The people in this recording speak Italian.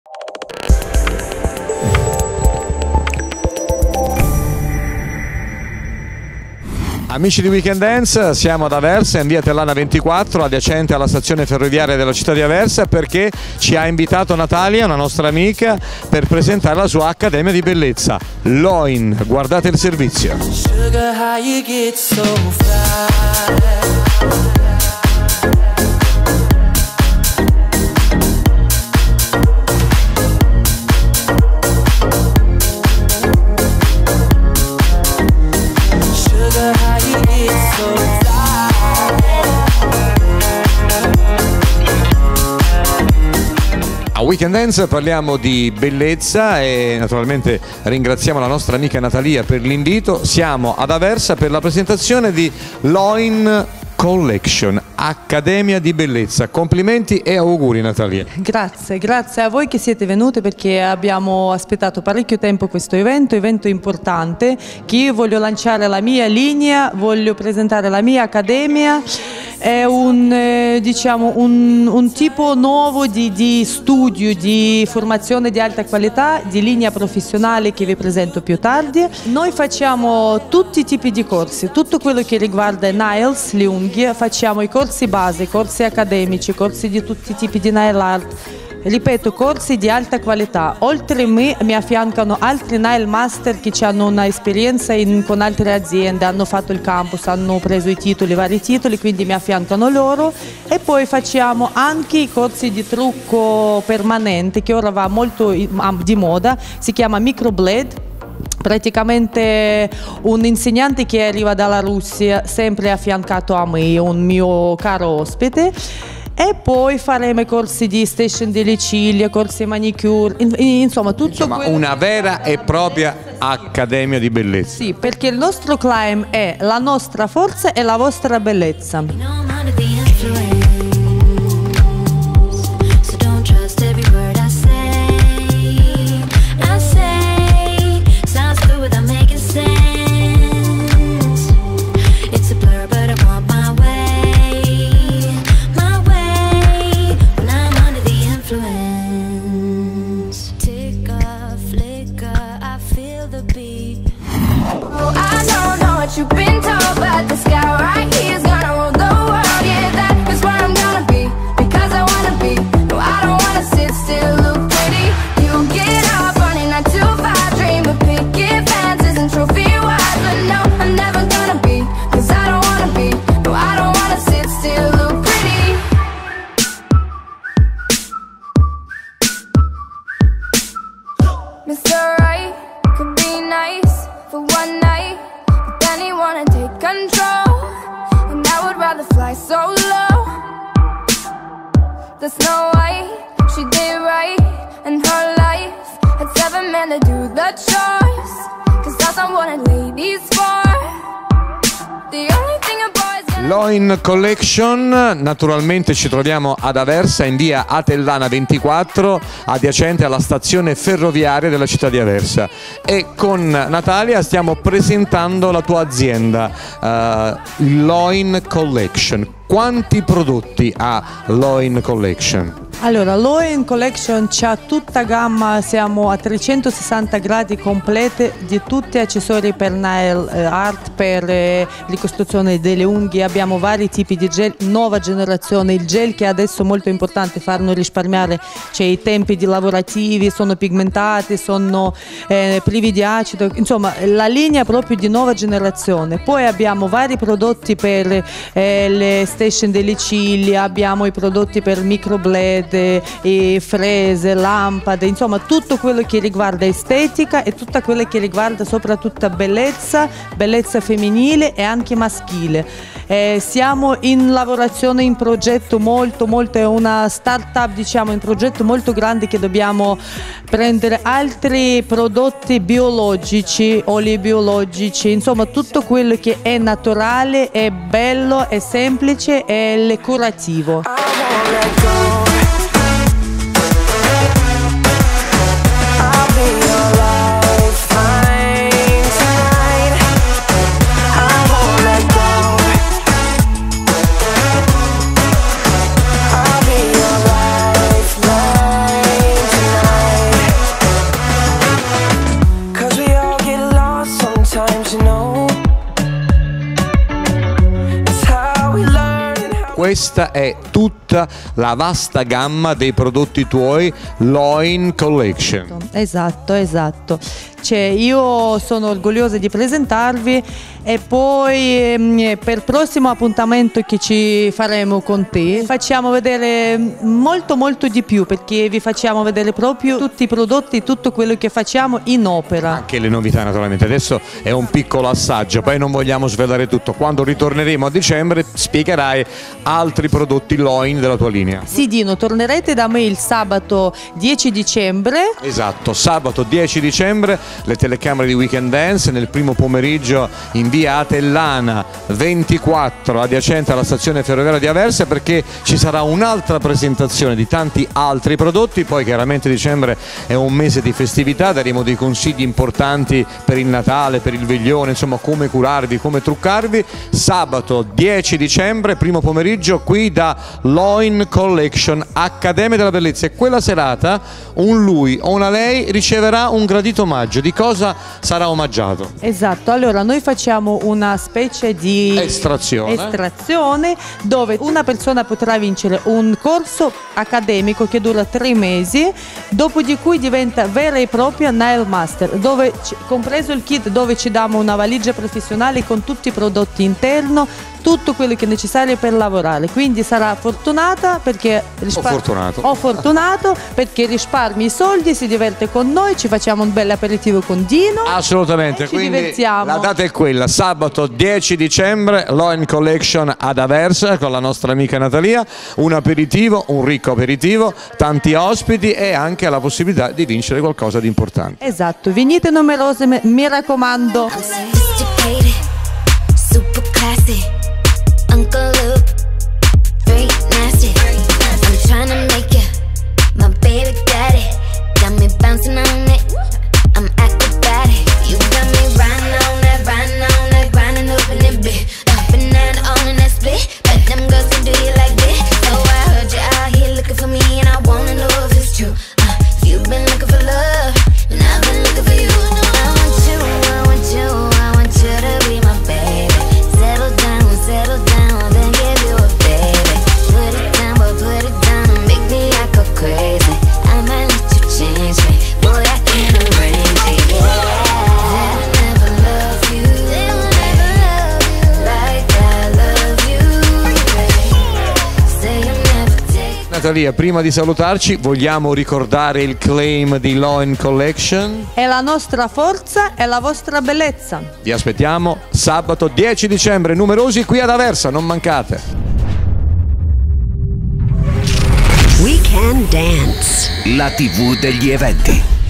Amici di Weekend Dance, siamo ad Aversa in via Tellana 24, adiacente alla stazione ferroviaria della città di Aversa, perché ci ha invitato Natalia, una nostra amica, per presentare la sua accademia di bellezza, Loin. Guardate il servizio. A Weekend Dance parliamo di bellezza e naturalmente ringraziamo la nostra amica Natalia per l'invito. Siamo ad Aversa per la presentazione di Loin Collection, Accademia di Bellezza. Complimenti e auguri, Natalia. Grazie, grazie a voi che siete venute, perché abbiamo aspettato parecchio tempo questo evento importante, che io voglio lanciare la mia linea, voglio presentare la mia accademia. È un tipo nuovo di studio, di formazione di alta qualità, di linea professionale che vi presento più tardi. Noi facciamo tutti i tipi di corsi, tutto quello che riguarda nails, le unghie, facciamo i corsi base, corsi accademici, corsi di tutti i tipi di nail art. Ripeto, corsi di alta qualità. Oltre a me mi affiancano altri nail master che hanno un'esperienza con altre aziende, hanno fatto il campus, hanno preso i titoli, vari titoli, quindi mi affiancano loro. E poi facciamo anche i corsi di trucco permanente, che ora va molto di moda, si chiama microblade. Praticamente un insegnante che arriva dalla Russia, sempre affiancato a me, un mio caro ospite. E poi faremo i corsi di station delle ciglia, corsi manicure, insomma tutto una vera e propria accademia di bellezza. Sì, perché il nostro claim è la nostra forza e la vostra bellezza. You've been told, but the sky right here is gonna rule the world. Yeah, that is where I'm gonna be, because I wanna be. No, I don't wanna sit still, look pretty. You get up running 9 to 5, dream of picket fences and trophy wives. But no, I'm never gonna be, cause I don't wanna be. No, I don't wanna sit still, look pretty. Mr. Right could be nice for one night, then he wanna take control, and I would rather fly solo. The Snow White, she did right in her life, had 7 men to do the choice, cause that's not what a lady's for. The only thing a boy's Loin Collection, naturalmente ci troviamo ad Aversa in via Atellana 24, adiacente alla stazione ferroviaria della città di Aversa, e con Natalia stiamo presentando la tua azienda, Loin Collection. Quanti prodotti ha Loin Collection? Allora, Loin Collection c'ha tutta gamma, siamo a 360 gradi complete di tutti accessori per nail art, per ricostruzione delle unghie. Abbiamo vari tipi di gel, nuova generazione, il gel che adesso è molto importante, farlo risparmiare, cioè i tempi di lavorativi sono pigmentati, sono privi di acido, insomma la linea proprio di nuova generazione. Poi abbiamo vari prodotti per le station delle ciglia, abbiamo i prodotti per microblade, e frese, lampade, insomma tutto quello che riguarda estetica e tutto quello che riguarda soprattutto bellezza femminile e anche maschile. Siamo in lavorazione, in progetto molto, è una start-up, diciamo, in progetto molto grande, che dobbiamo prendere altri prodotti biologici, oli biologici, insomma tutto quello che è naturale, è bello, è semplice e curativo. questa è tutta la vasta gamma dei prodotti tuoi Loin Collection. Esatto. Cioè, io sono orgogliosa di presentarvi e poi per il prossimo appuntamento che ci faremo con te facciamo vedere molto di più, perché vi facciamo vedere proprio tutti i prodotti, tutto quello che facciamo in opera. Anche le novità naturalmente, adesso è un piccolo assaggio, poi non vogliamo svelare tutto. Quando ritorneremo a dicembre spiegherai altri prodotti Loin della tua linea. Sì Dino, tornerete da me il sabato 10 dicembre. Esatto, sabato 10 dicembre le telecamere di Weekend Dance nel primo pomeriggio in via Atellana 24, adiacente alla stazione ferroviaria di Aversa, perché ci sarà un'altra presentazione di tanti altri prodotti. Poi chiaramente dicembre è un mese di festività, daremo dei consigli importanti per il Natale, per il veglione, insomma come curarvi, come truccarvi. Sabato 10 dicembre, primo pomeriggio, qui da Loin Collection, Accademia della Bellezza, e quella serata un lui o una lei riceverà un gradito omaggio. Di cosa sarà omaggiato? Esatto, allora noi facciamo una specie di estrazione dove una persona potrà vincere un corso accademico che dura 3 mesi, dopo di cui diventa vera e propria Nail Master, dove compreso il kit, dove ci diamo una valigia professionale con tutti i prodotti interno, tutto quello che è necessario per lavorare. Quindi sarà fortunata perché fortunato perché risparmi i soldi, si diverte con noi, ci facciamo un bel aperitivo con Dino. Assolutamente, ci quindi divertiamo. La data è quella, sabato 10 dicembre, Loin Collection ad Aversa con la nostra amica Natalia, un aperitivo, un ricco aperitivo, tanti ospiti e anche la possibilità di vincere qualcosa di importante. Esatto, venite numerose, mi raccomando. Super classy, Uncle Luke, very nasty. I'm trying to make you my baby daddy. Got me bouncing on it, I'm acrobatic. You got me riding on that, grinding up in it, bitch. Up and down on that split, but them girls can do you like this. So I heard you out here looking for me, and I wanna know if it's true. If you've been looking for love, and I've been looking for you. I want you to be my baby. Settle down, then give you a baby. Put it down, but put it down and make me go crazy. I might let you change me, boy, I can arrange it. They'll never love you like I love you. Say you'll never take. Natalia, prima di salutarci vogliamo ricordare il claim di Loin Collection. È la nostra forza e la vostra bellezza. Vi aspettiamo sabato 10 dicembre, numerosi qui ad Aversa, non mancate. Weekend Dance, la TV degli eventi.